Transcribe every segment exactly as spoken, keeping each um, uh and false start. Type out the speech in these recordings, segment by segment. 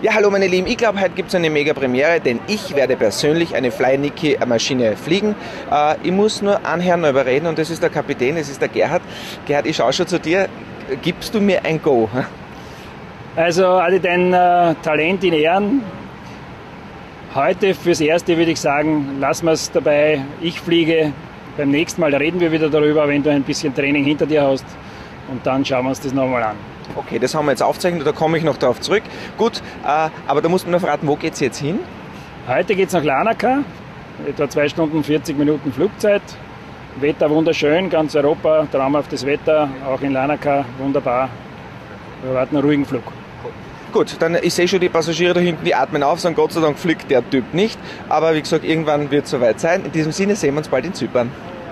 Ja, hallo meine Lieben, ich glaube, heute gibt es eine mega Premiere, denn ich werde persönlich eine Fly-Niki-Maschine fliegen. Äh, ich muss nur einen Herrn noch überreden und das ist der Kapitän, das ist der Gerhard. Gerhard, ich schaue schon zu dir. Gibst du mir ein Go? Also alle dein äh, Talent in Ehren. Heute fürs Erste würde ich sagen, lassen wir es dabei. Ich fliege. Beim nächsten Mal reden wir wieder darüber, wenn du ein bisschen Training hinter dir hast. Und dann schauen wir uns das nochmal an. Okay, das haben wir jetzt aufgezeichnet, da komme ich noch darauf zurück. Gut, äh, aber da musst du mir noch verraten, wo geht es jetzt hin? Heute geht es nach Larnaca. Etwa zwei Stunden vierzig Minuten Flugzeit. Wetter wunderschön, ganz Europa, traumhaftes Wetter. Auch in Larnaca wunderbar. Wir erwarten einen ruhigen Flug. Gut, dann ich sehe schon die Passagiere da hinten, die atmen auf, sagen Gott sei Dank fliegt der Typ nicht. Aber wie gesagt, irgendwann wird es soweit sein. In diesem Sinne sehen wir uns bald in Zypern.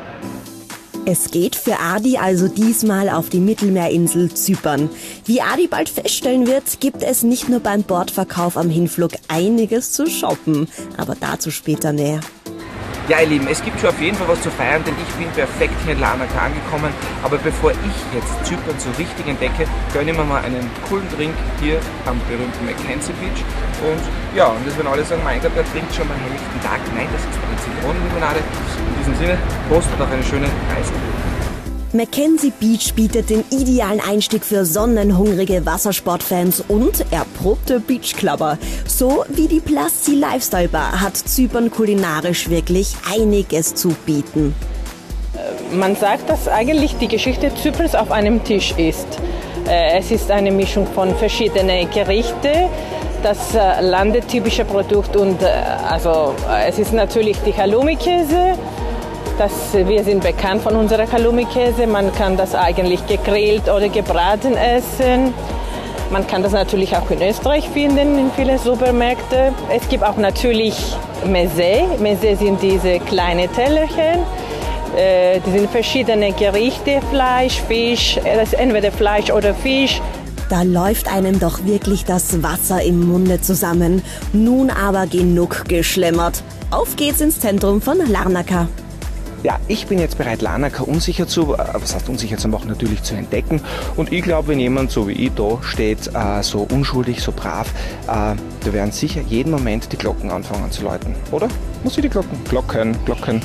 Es geht für Adi also diesmal auf die Mittelmeerinsel Zypern. Wie Adi bald feststellen wird, gibt es nicht nur beim Bordverkauf am Hinflug einiges zu shoppen. Aber dazu später mehr. Ja, ihr Lieben, es gibt schon auf jeden Fall was zu feiern, denn ich bin perfekt hier in Larnaca angekommen. Aber bevor ich jetzt Zypern so richtig entdecke, gönne ich mir mal einen coolen Drink hier am berühmten Mackenzie Beach. Und ja, und das werden alle sagen, mein Gott, der trinkt schon mal einen helllichten Tag. Nein, das ist eine Zitronenlimonade. In diesem Sinne, Prost und auf eine schöne Reise. Mackenzie Beach bietet den idealen Einstieg für sonnenhungrige Wassersportfans und erprobte Beachclubber. So wie die Plus Sea Lifestyle Bar hat Zypern kulinarisch wirklich einiges zu bieten. Man sagt, dass eigentlich die Geschichte Zyperns auf einem Tisch ist. Es ist eine Mischung von verschiedenen Gerichten, das landetypische Produkt und also es ist natürlich die Halloumi-Käse. Das, wir sind bekannt von unserer Halloumi-Käse. Man kann das eigentlich gegrillt oder gebraten essen. Man kann das natürlich auch in Österreich finden, in vielen Supermärkten. Es gibt auch natürlich Meze. Meze sind diese kleinen Tellerchen. Äh, die sind verschiedene Gerichte, Fleisch, Fisch, das ist entweder Fleisch oder Fisch. Da läuft einem doch wirklich das Wasser im Munde zusammen. Nun aber genug geschlemmert. Auf geht's ins Zentrum von Larnaca. Ja, ich bin jetzt bereit, Larnaca unsicher zu, äh, was heißt unsicher zu machen, natürlich zu entdecken. Und ich glaube, wenn jemand so wie ich da steht, äh, so unschuldig, so brav, äh, da werden sicher jeden Moment die Glocken anfangen zu läuten, oder? Muss ich die Glocken? Glocken, Glocken.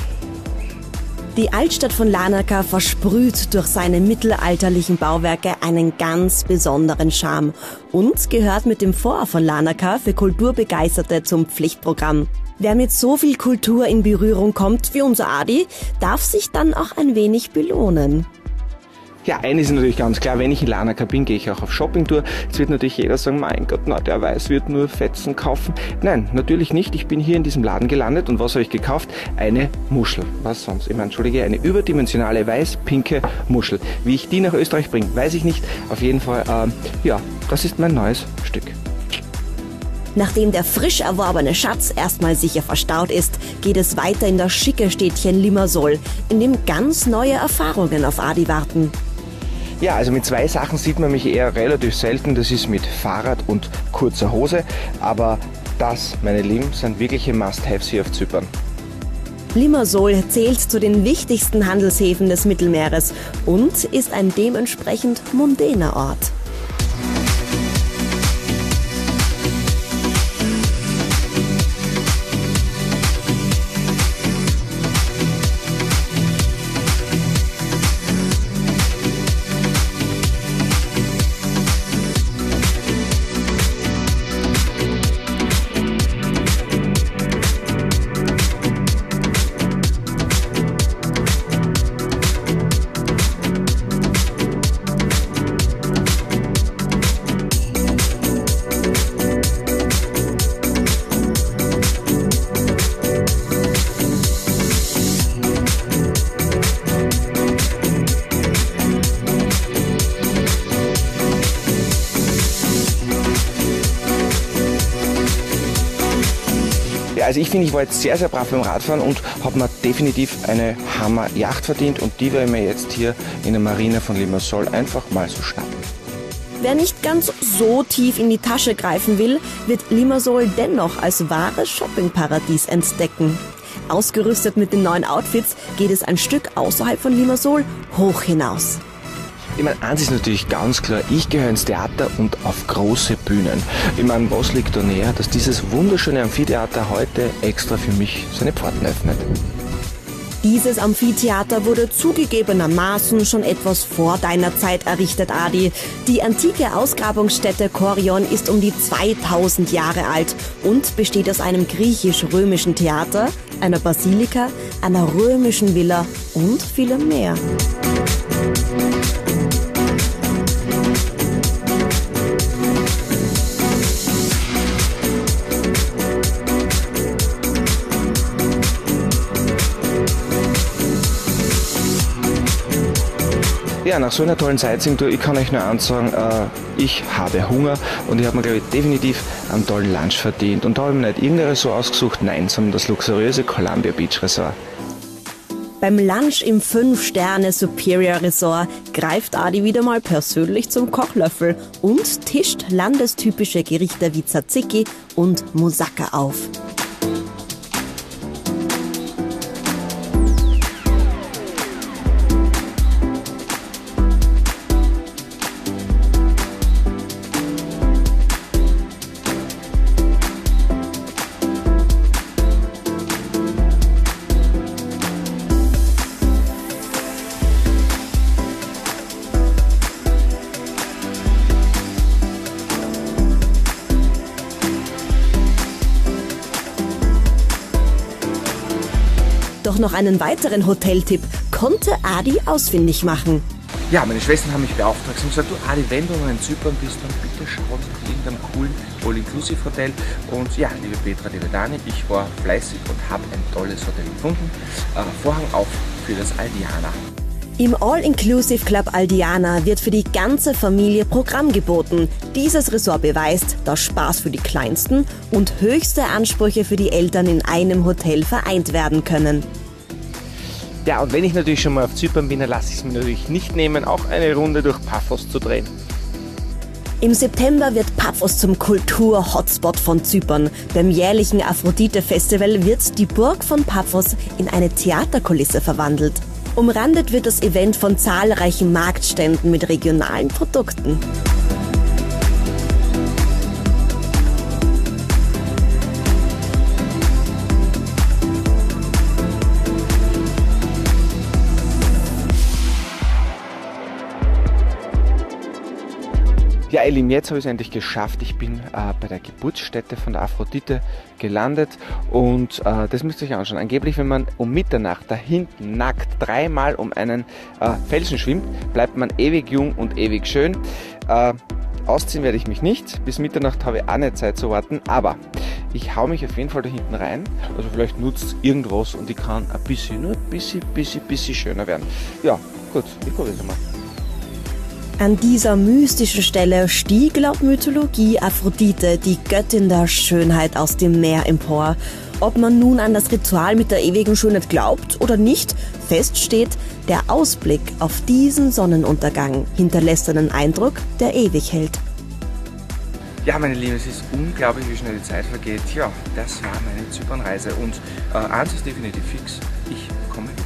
Die Altstadt von Larnaca versprüht durch seine mittelalterlichen Bauwerke einen ganz besonderen Charme und gehört mit dem Fort von Larnaca für Kulturbegeisterte zum Pflichtprogramm. Wer mit so viel Kultur in Berührung kommt wie unser Adi, darf sich dann auch ein wenig belohnen. Ja, eines ist natürlich ganz klar, wenn ich in Larnaca bin, gehe ich auch auf Shoppingtour. Jetzt wird natürlich jeder sagen, mein Gott, na, der weiß, wird nur Fetzen kaufen. Nein, natürlich nicht. Ich bin hier in diesem Laden gelandet und was habe ich gekauft? Eine Muschel. Was sonst? Ich meine, entschuldige, eine überdimensionale weiß-pinke Muschel. Wie ich die nach Österreich bringe, weiß ich nicht. Auf jeden Fall, ähm, ja, das ist mein neues Stück. Nachdem der frisch erworbene Schatz erstmal sicher verstaut ist, geht es weiter in das schicke Städtchen Limassol, in dem ganz neue Erfahrungen auf Adi warten. Ja, also mit zwei Sachen sieht man mich eher relativ selten. Das ist mit Fahrrad und kurzer Hose. Aber das, meine Lieben, sind wirkliche Must-Haves hier auf Zypern. Limassol zählt zu den wichtigsten Handelshäfen des Mittelmeeres und ist ein dementsprechend mondäner Ort. Also ich finde, ich war jetzt sehr, sehr brav beim Radfahren und habe mir definitiv eine Hammer-Yacht verdient und die werde ich mir jetzt hier in der Marina von Limassol einfach mal so schnappen. Wer nicht ganz so tief in die Tasche greifen will, wird Limassol dennoch als wahres Shoppingparadies entdecken. Ausgerüstet mit den neuen Outfits geht es ein Stück außerhalb von Limassol hoch hinaus. Ich meine, eins ist natürlich ganz klar, ich gehöre ins Theater und auf große Bühnen. Ich meine, was liegt da näher, dass dieses wunderschöne Amphitheater heute extra für mich seine Pforten öffnet. Dieses Amphitheater wurde zugegebenermaßen schon etwas vor deiner Zeit errichtet, Adi. Die antike Ausgrabungsstätte Korion ist um die zweitausend Jahre alt und besteht aus einem griechisch-römischen Theater, einer Basilika, einer römischen Villa und vielem mehr. Ja, nach so einer tollen Sightseeing-Tour, ich kann euch nur eins sagen, äh, ich habe Hunger und ich habe mir, glaube ich, definitiv einen tollen Lunch verdient. Und da habe ich mir nicht irgendein Resort ausgesucht, nein, sondern das luxuriöse Columbia Beach Resort. Beim Lunch im fünf Sterne Superior Resort greift Adi wieder mal persönlich zum Kochlöffel und tischt landestypische Gerichte wie Tzatziki und Moussaka auf. Doch noch einen weiteren Hoteltipp konnte Adi ausfindig machen. Ja, meine Schwestern haben mich beauftragt und gesagt, du Adi, wenn du noch in Zypern bist, dann bitte schau nach irgendeinem coolen All-Inclusive-Hotel. Und ja, liebe Petra, liebe Dani, ich war fleißig und habe ein tolles Hotel gefunden. Äh, Vorhang auf für das Aldiana. Im All-Inclusive Club Aldiana wird für die ganze Familie Programm geboten. Dieses Resort beweist, dass Spaß für die Kleinsten und höchste Ansprüche für die Eltern in einem Hotel vereint werden können. Ja, und wenn ich natürlich schon mal auf Zypern bin, dann lasse ich es mir natürlich nicht nehmen, auch eine Runde durch Paphos zu drehen. Im September wird Paphos zum Kultur-Hotspot von Zypern. Beim jährlichen Aphrodite-Festival wird die Burg von Paphos in eine Theaterkulisse verwandelt. Umrandet wird das Event von zahlreichen Marktständen mit regionalen Produkten. Ja, ihr Lieben, jetzt habe ich es endlich geschafft. Ich bin äh, bei der Geburtsstätte von der Aphrodite gelandet und äh, das müsst ihr euch anschauen. Angeblich, wenn man um Mitternacht da hinten nackt dreimal um einen äh, Felsen schwimmt, bleibt man ewig jung und ewig schön. Äh, ausziehen werde ich mich nicht. Bis Mitternacht habe ich auch nicht Zeit zu warten, aber ich hau mich auf jeden Fall da hinten rein. Also vielleicht nutzt es irgendwas und ich kann ein bisschen, nur ein bisschen, bisschen, bisschen schöner werden. Ja, gut, ich probiere es mal. An dieser mystischen Stelle stieg laut Mythologie Aphrodite, die Göttin der Schönheit, aus dem Meer empor. Ob man nun an das Ritual mit der ewigen Schönheit glaubt oder nicht, fest steht, der Ausblick auf diesen Sonnenuntergang hinterlässt einen Eindruck, der ewig hält. Ja, meine Lieben, es ist unglaublich, wie schnell die Zeit vergeht. Ja, das war meine Zypernreise und äh, eins ist definitiv fix, ich komme